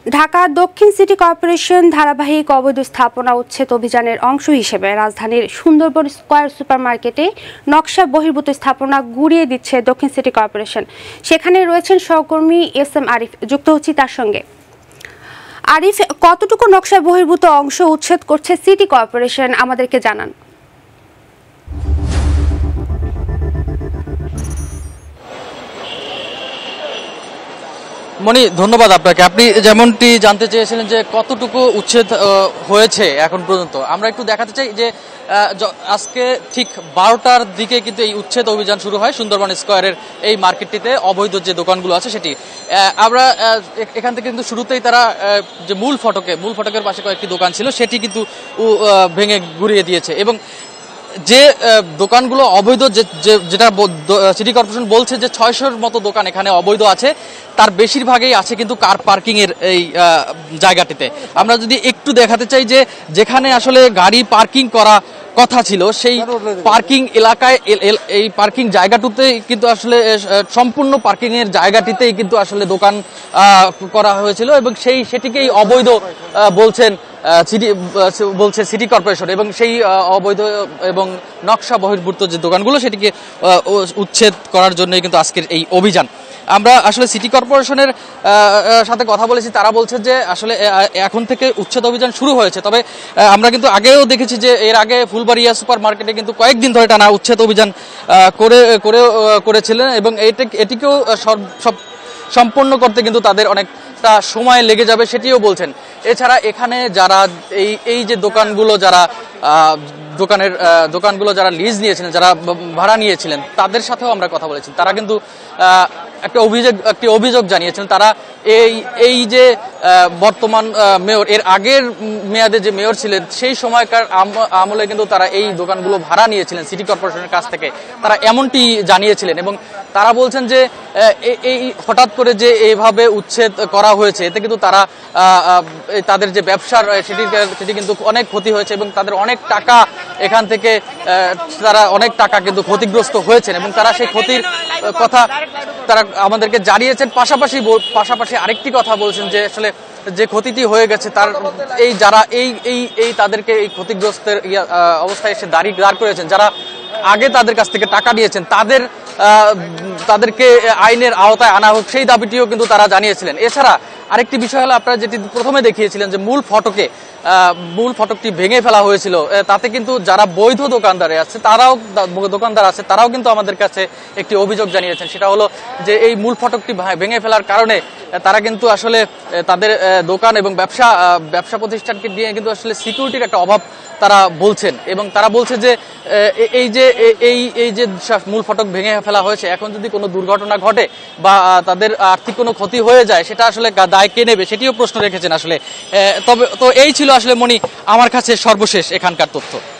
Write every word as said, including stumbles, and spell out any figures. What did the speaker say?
ঢাকা দক্ষিণ city corporation ধারাবাহিক অবৈধ স্থাপনা উচ্ছেদ অভিযানের অংশ হিসেবে রাজধানীর সুন্দরবন স্কয়ার সুপারমার্কেটে নকশা বহির্ভূত স্থাপনা গুড়িয়ে দিচ্ছে দক্ষিণ সিটি কর্পোরেশন। সেখানে রয়েছেন সহকর্মী এস এম আরিফ, যুক্ত হচ্ছি তার সঙ্গে। আরিফ, কতটুকু নকশা বহির্ভূত অংশ উচ্ছেদ করছে সিটি কর্পোরেশন আমাদেরকে জানান। মনি, ধন্যবাদ আপনাকে। আপনি যেমনটি জানতে চেয়েছিলেন যে কতটুকু উচ্ছেদ হয়েছে এখন পর্যন্ত, আমরা একটু দেখাতে চাই যে আজকে ঠিক বারোটার দিকে কিন্তু এই উচ্ছেদ অভিযান শুরু হয় সুন্দরবন স্কয়ারের এই মার্কেটটিতে অবৈধ যে দোকানগুলো আছে সেটি। আমরা এখান থেকে কিন্তু শুরুতেই তারা যে মূল ফটকে মূল ফটকের পাশে কয়েকটি দোকান ছিল সেটি কিন্তু ভেঙে গুড়িয়ে দিয়েছে এবং যে দোকানগুলো অবৈধ, যেটা সিটি কর্পোরেশন বলছে যে ছয়শোর মতো দোকান এখানে অবৈধ আছে, তার বেশিরভাগই আছে কিন্তু কার পার্কিং এর এই জায়গাটিতে। আমরা যদি একটু দেখাতে চাই যে যেখানে আসলে গাড়ি পার্কিং করা কথা ছিল সেই পার্কিং এলাকায়, এই পার্কিং জায়গাটিতে কিন্তু আসলে সম্পূর্ণ পার্কিং এর জায়গাটিতেই কিন্তু আসলে দোকান করা হয়েছিল এবং সেই সেটিকেই অবৈধ বলছেন সিটি বলছে সিটি কর্পোরেশন এবং সেই অবৈধ এবং নকশা বহির্ভূত যে দোকানগুলো সেটিকে উচ্ছেদ করার জন্যই কিন্তু আজকের এই অভিযান। আমরা আসলে সিটি কর্পোরেশনের সাথে কথা বলেছি, তারা বলছে যে আসলে এখন থেকে উচ্ছেদ অভিযান শুরু হয়েছে। তবে আমরা কিন্তু আগেও দেখেছি যে এর আগে ফুলবাড়িয়া সুপার মার্কেটে কিন্তু কয়েকদিন ধরে টানা উচ্ছেদ অভিযান করে করে করেছিলেন এবং এটিকেও সব সম্পন্ন করতে কিন্তু তাদের অনেকটা সময় লেগে যাবে সেটিও বলছেন। এছাড়া এখানে যারা এই এই যে দোকানগুলো যারা দোকানের দোকানগুলো যারা লিজ নিয়েছিলেন, যারা ভাড়া নিয়েছিলেন, তাদের সাথেও আমরা কথা বলেছি। তারা কিন্তু একটা অভিযোগ একটি অভিযোগ জানিয়েছেন। তারা এই এই যে বর্তমান মেয়র, এর আগের মেয়াদে যে মেয়র ছিলেন সেই সময়কার আমলে কিন্তু তারা এই দোকানগুলো ভাড়া নিয়েছিলেন সিটি কর্পোরেশনের কাছ থেকে, তারা এমনটি জানিয়েছিলেন এবং তারা বলছেন যে এই হঠাৎ করে যে এইভাবে উচ্ছেদ করা হয়েছে এতে কিন্তু তারা তাদের যে ব্যবসার সেটি সেটি কিন্তু অনেক ক্ষতি হয়েছে এবং তাদের অনেক টাকা এখান থেকে তারা অনেক টাকা কিন্তু ক্ষতিগ্রস্ত হয়েছেন এবং তারা সেই ক্ষতির কথা তারা আমাদেরকে জানিয়েছেন। পাশাপাশি পাশাপাশি আরেকটি কথা বলছেন যে আসলে যে ক্ষতিটি হয়ে গেছে তার এই যারা এই এই এই তাদেরকে এই ক্ষতিগ্রস্তের অবস্থায় এসে দাঁড়িয়ে দাঁড় করেছেন, যারা আগে তাদের কাছ থেকে টাকা নিয়েছেন, তাদের তাদেরকে আইনের আওতায় আনা হোক সেই দাবিটিও কিন্তু তারা জানিয়েছিলেন। এছাড়া আরেকটি বিষয় হলো, আপনারা যেটি প্রথমে দেখিয়েছিলেন যে মূল ফটকে মূল ফটকটি ভেঙে ফেলা হয়েছিল, তাতে কিন্তু যারা বৈধ দোকানদারে আছে তারাও দোকানদার আছে তারাও কিন্তু আমাদের কাছে একটি অভিযোগ জানিয়েছেন। সেটা হলো যে এই মূল ফটকটি ভেঙে ফেলার কারণে তারা কিন্তু আসলে তাদের দোকান এবং ব্যবসা ব্যবসা প্রতিষ্ঠানকে নিয়ে কিন্তু আসলে সিকিউরিটির একটা অভাব তারা বলছেন এবং তারা বলছে যে এই যে এই এই যে মূল ফটক ভেঙে ফেলা হয়েছে, এখন যদি কোনো দুর্ঘটনা ঘটে বা তাদের আর্থিক কোনো ক্ষতি হয়ে যায় সেটা আসলে দায় কে নেবে সেটিও প্রশ্ন রেখেছেন আসলে। তবে তো এই ছিল আসলে মনি আমার কাছে সর্বশেষ এখানকার তথ্য।